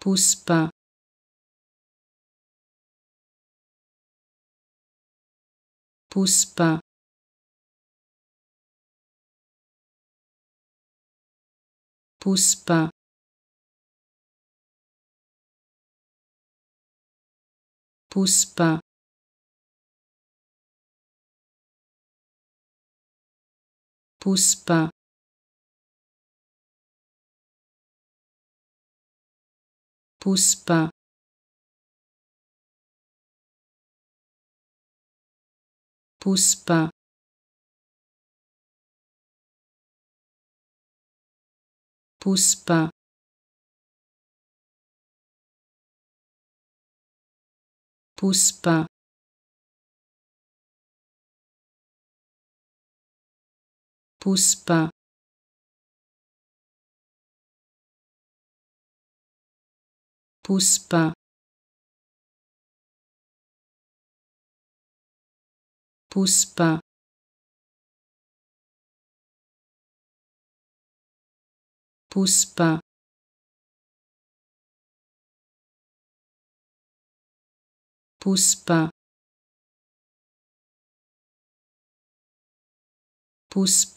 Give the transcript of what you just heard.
Poussepain. Poussepain. Poussepain. Poussepain. Poussepain. Poussepain. Poussepain. Poussepain. Poussepain. Poussepain. Poussepain. Poussepain. Poussepain. Poussepain. Poussepain.